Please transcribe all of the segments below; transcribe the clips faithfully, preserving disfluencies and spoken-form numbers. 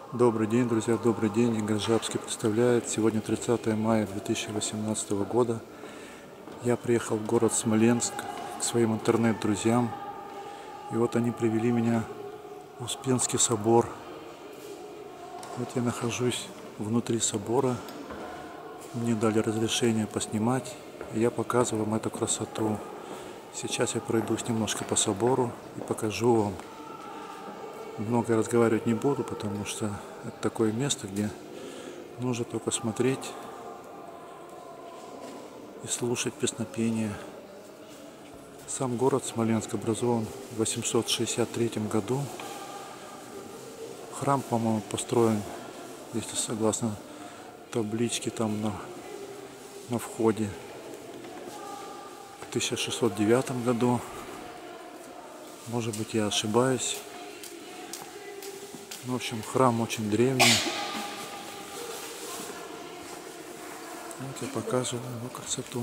Добрый день, друзья, добрый день. Игорь Жабский представляет. Сегодня тридцатое мая две тысячи восемнадцатого года. Я приехал в город Смоленск к своим интернет-друзьям. И вот они привели меня в Успенский собор. Вот я нахожусь внутри собора. Мне дали разрешение поснимать. И я показываю вам эту красоту. Сейчас я пройдусь немножко по собору и покажу вам. Много разговаривать не буду, потому что это такое место, где нужно только смотреть и слушать песнопение. Сам город Смоленск образован в восемьсот шестьдесят третьем году. Храм, по-моему, построен, если согласно табличке там на, на входе, в тысяча шестьсот девятом году. Может быть, я ошибаюсь. В общем, храм очень древний. Вот я показываю его красоту.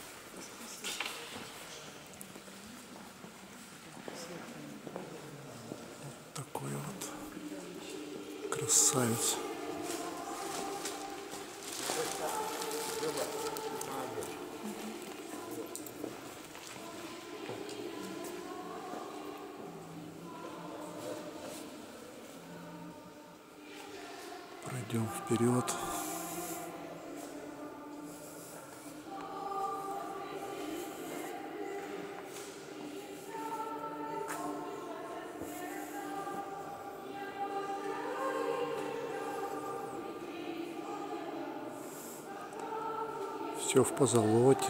Вот такой вот красавец. Пройдем вперед. Все в позолоте.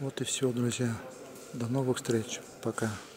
Вот и все, друзья. До новых встреч. Пока.